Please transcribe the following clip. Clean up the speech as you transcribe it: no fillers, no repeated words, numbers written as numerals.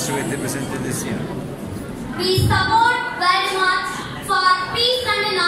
presented this year. We support very much for peace and